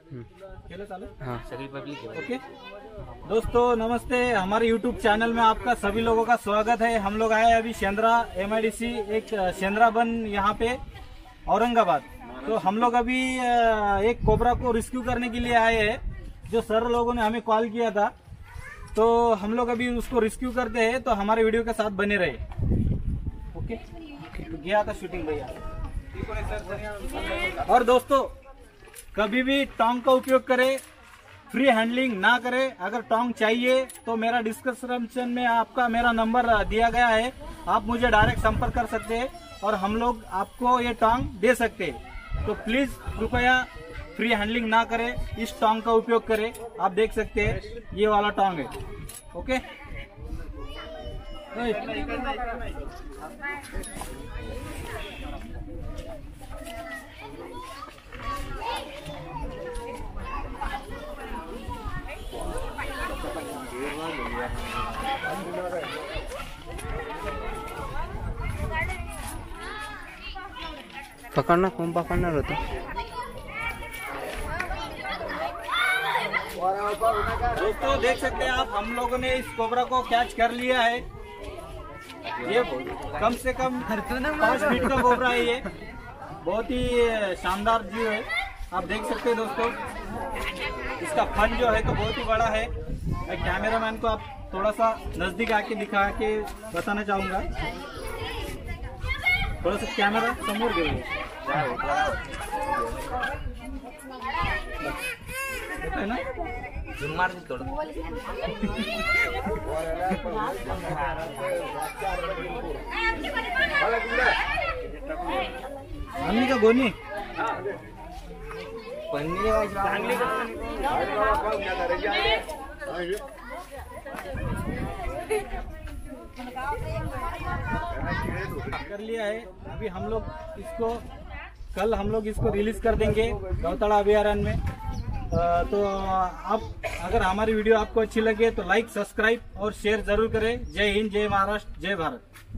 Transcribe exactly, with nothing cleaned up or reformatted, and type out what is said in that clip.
हाँ। ओके दोस्तों नमस्ते, हमारे यूट्यूब चैनल में आपका सभी लोगों का स्वागत है। हम लोग आए अभी Shendra M I D C एक शेंद्रा बन यहाँ पे औरंगाबाद। तो हम लोग अभी एक कोबरा को रेस्क्यू करने के लिए आए हैं। जो सर लोगों ने हमें कॉल किया था, तो हम लोग अभी उसको रेस्क्यू करते हैं, तो हमारे वीडियो के साथ बने रहे। ओके तो गया था शूटिंग भैया। और दोस्तों कभी भी टोंग का उपयोग करें, फ्री हैंडलिंग ना करें। अगर टोंग चाहिए तो मेरा डिस्क्रिप्शन में आपका मेरा नंबर दिया गया है, आप मुझे डायरेक्ट संपर्क कर सकते हैं और हम लोग आपको ये टोंग दे सकते हैं। तो प्लीज कृपया फ्री हैंडलिंग ना करें, इस टोंग का उपयोग करें। आप देख सकते हैं ये वाला टोंग है। ओके पकड़ना कौन पकड़ना रहता। दोस्तों देख सकते हैं आप, हम लोगों ने इस कोबरा को कैच कर लिया है। ये कम से कम पाँच फीट का कोबरा है। ये बहुत ही शानदार जीव है, आप देख सकते हैं दोस्तों। इसका फन जो है तो बहुत ही बड़ा है। मैं कैमरामैन को आप थोड़ा सा नजदीक आके दिखा के बताना चाहूंगा। थोड़ा सा कैमरा समोर घेऊन है ना, मार थोड़ा। आम्ही का गोनी कर लिया है। अभी हम लोग इसको कल हम लोग इसको रिलीज कर देंगे गौताड़ा अभयारण्य में। तो आप अगर हमारी वीडियो आपको अच्छी लगे तो लाइक, सब्सक्राइब और शेयर जरूर करें। जय हिंद, जय महाराष्ट्र, जय भारत।